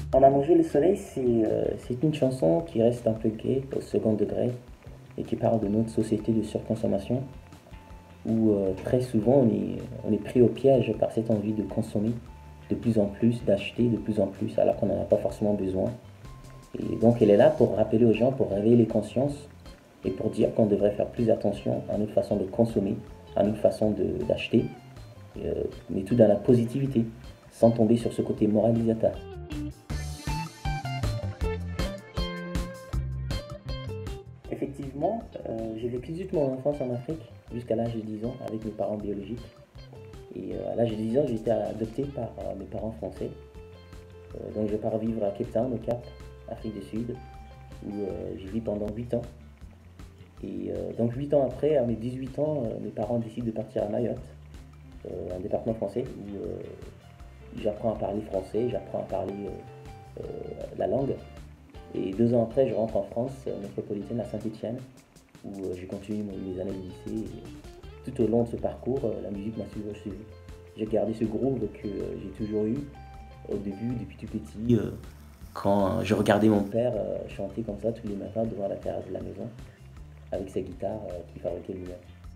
On a mangé le soleil, c'est une chanson qui reste un peu gay au second degré et qui parle de notre société de surconsommation où très souvent on est pris au piège par cette envie de consommer de plus en plus, d'acheter de plus en plus alors qu'on n'en a pas forcément besoin. Et donc elle est là pour rappeler aux gens, pour réveiller les consciences et pour dire qu'on devrait faire plus attention à notre façon de consommer, à notre façon d'acheter, mais tout dans la positivité, sans tomber sur ce côté moralisateur. Effectivement, j'ai vécu toute mon enfance en Afrique jusqu'à l'âge de 10 ans avec mes parents biologiques. Et à l'âge de 10 ans, j'ai été adopté par mes parents français. Donc je pars vivre à Cape Town, au Cap, Afrique du Sud, où j'ai vécu pendant 8 ans. Et donc 8 ans après, à mes 18 ans, mes parents décident de partir à Mayotte, un département français, où j'apprends à parler français, j'apprends à parler la langue. Et 2 ans après, je rentre en France métropolitaine à Saint-Étienne, où j'ai continué mes années de lycée. Et tout au long de ce parcours, la musique m'a toujours suivi. J'ai gardé ce groove que j'ai toujours eu au début, depuis tout petit, quand je regardais mon père chanter comme ça tous les matins devant la terrasse de la maison, avec sa guitare qu'il fabriquait lui-même.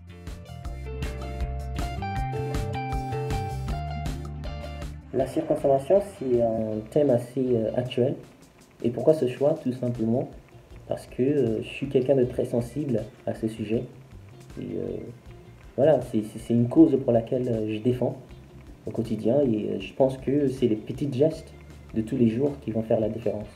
La surconsommation, c'est un thème assez actuel. Et pourquoi ce choix? Tout simplement parce que je suis quelqu'un de très sensible à ce sujet. Et voilà, c'est une cause pour laquelle je défends au quotidien et je pense que c'est les petits gestes de tous les jours qui vont faire la différence.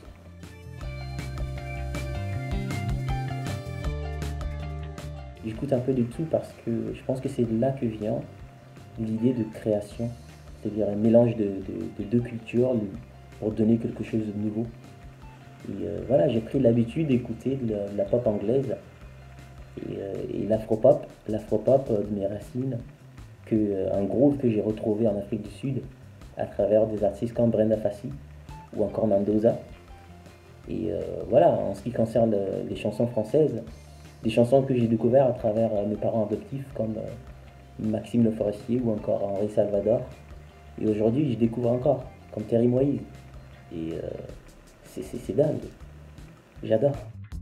J'écoute un peu de tout parce que je pense que c'est de là que vient l'idée de création, c'est-à-dire un mélange de deux cultures pour donner quelque chose de nouveau. Et voilà, j'ai pris l'habitude d'écouter de la pop anglaise et l'afropop de mes racines, un groove que j'ai retrouvé en Afrique du Sud à travers des artistes comme Brenda Fassie ou encore Mendoza. Et voilà, en ce qui concerne les chansons françaises, des chansons que j'ai découvertes à travers mes parents adoptifs comme Maxime Le Forestier ou encore Henri Salvador. Et aujourd'hui, je découvre encore, comme Terry Moïse. Et c'est dingue. J'adore.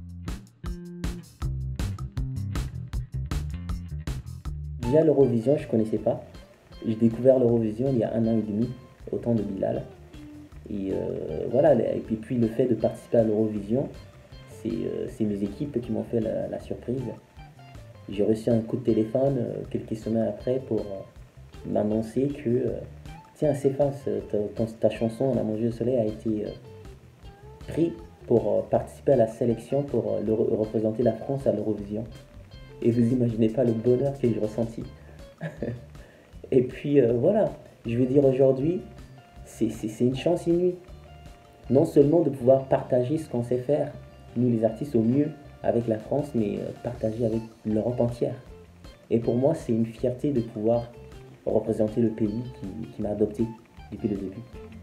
Déjà l'Eurovision, je ne connaissais pas. J'ai découvert l'Eurovision il y a 1 an et demi, au temps de Bilal. Et voilà, et puis le fait de participer à l'Eurovision, c'est mes équipes qui m'ont fait la surprise. J'ai reçu un coup de téléphone quelques semaines après pour m'annoncer que tiens, Céphas, ta chanson On a mangé le soleil a été prise pour participer à la sélection pour représenter la France à l'Eurovision. Et vous imaginez pas le bonheur que j'ai ressenti. Et puis voilà, je veux dire aujourd'hui, c'est une chance inouïe. Non seulement de pouvoir partager ce qu'on sait faire, nous les artistes au mieux avec la France, mais partager avec l'Europe entière. Et pour moi, c'est une fierté de pouvoir représenter le pays qui m'a adopté depuis le début.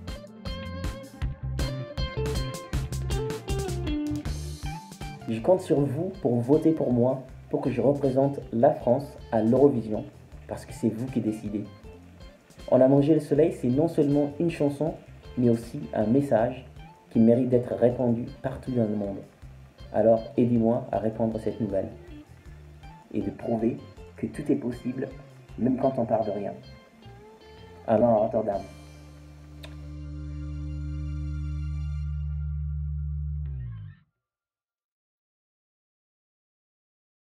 Je compte sur vous pour voter pour moi, pour que je représente la France à l'Eurovision, parce que c'est vous qui décidez. On a mangé le soleil, c'est non seulement une chanson, mais aussi un message qui mérite d'être répandu partout dans le monde. Alors aidez-moi à répandre cette nouvelle et de prouver que tout est possible, même quand on part de rien. Allons à Rotterdam.